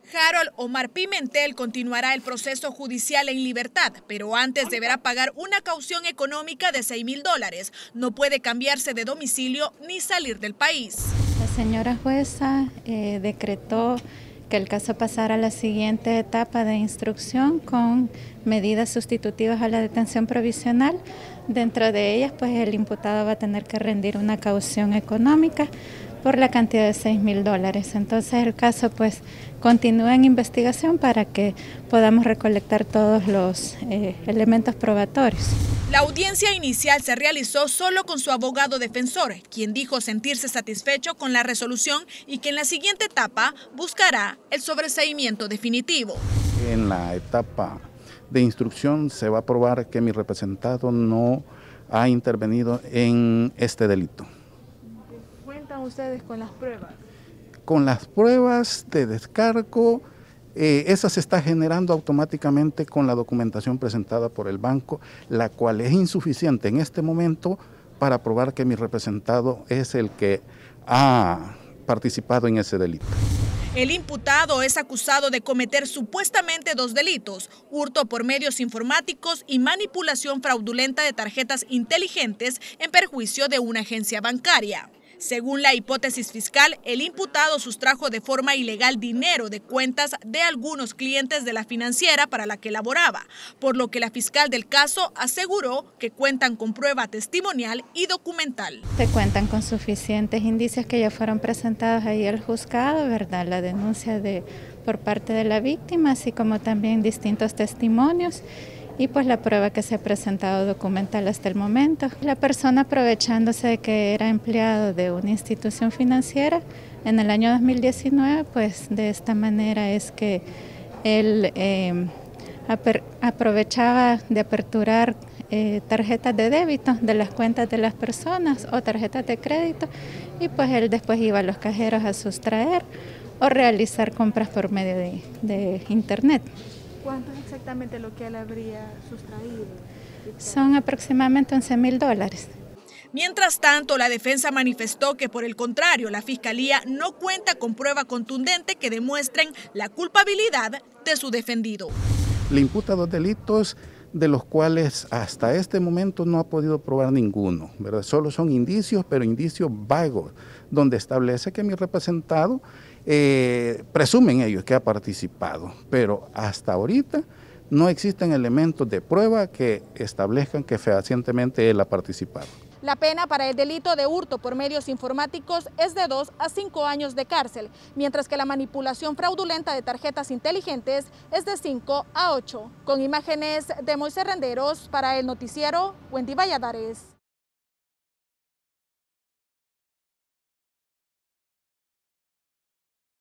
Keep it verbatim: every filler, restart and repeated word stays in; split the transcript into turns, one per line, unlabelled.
Harold Omar Pimentel continuará el proceso judicial en libertad, pero antes deberá pagar una caución económica de seis mil dólares. No puede cambiarse de domicilio ni salir del país.
La señora jueza eh, decretó que el caso pasara a la siguiente etapa de instrucción con medidas sustitutivas a la detención provisional. Dentro de ellas, pues el imputado va a tener que rendir una caución económica por la cantidad de seis mil dólares. Entonces el caso pues continúa en investigación para que podamos recolectar todos los eh, elementos probatorios.
La audiencia inicial se realizó solo con su abogado defensor, quien dijo sentirse satisfecho con la resolución y que en la siguiente etapa buscará el sobreseimiento definitivo.
En la etapa de instrucción se va a probar que mi representado no ha intervenido en este delito.
¿Cuentan ustedes con las pruebas?
Con las pruebas de descargo, eh, esa se está generando automáticamente con la documentación presentada por el banco, la cual es insuficiente en este momento para probar que mi representado es el que ha participado en ese delito.
El imputado es acusado de cometer supuestamente dos delitos: hurto por medios informáticos y manipulación fraudulenta de tarjetas inteligentes en perjuicio de una agencia bancaria. Según la hipótesis fiscal, el imputado sustrajo de forma ilegal dinero de cuentas de algunos clientes de la financiera para la que laboraba, por lo que la fiscal del caso aseguró que cuentan con prueba testimonial y documental.
Se cuentan con suficientes indicios que ya fueron presentados ahí al juzgado, ¿verdad? La denuncia de por parte de la víctima, así como también distintos testimonios. Y pues la prueba que se ha presentado documental hasta el momento. La persona, aprovechándose de que era empleado de una institución financiera en el año dos mil diecinueve, pues de esta manera es que él eh, aprovechaba de aperturar eh, tarjetas de débito de las cuentas de las personas o tarjetas de crédito, y pues él después iba a los cajeros a sustraer o realizar compras por medio de, de internet.
¿Cuánto es exactamente lo que él habría sustraído?
Son aproximadamente once mil dólares.
Mientras tanto, la defensa manifestó que, por el contrario, la Fiscalía no cuenta con prueba contundente que demuestren la culpabilidad de su defendido.
Le imputa dos delitos de los cuales hasta este momento no ha podido probar ninguno, ¿verdad? Solo son indicios, pero indicios vagos, donde establece que mi representado eh, presumen ellos que ha participado, pero hasta ahorita no existen elementos de prueba que establezcan que fehacientemente él ha participado.
La pena para el delito de hurto por medios informáticos es de dos a cinco años de cárcel, mientras que la manipulación fraudulenta de tarjetas inteligentes es de cinco a ocho. Con imágenes de Moisés Renderos para el noticiero Wendy Valladares.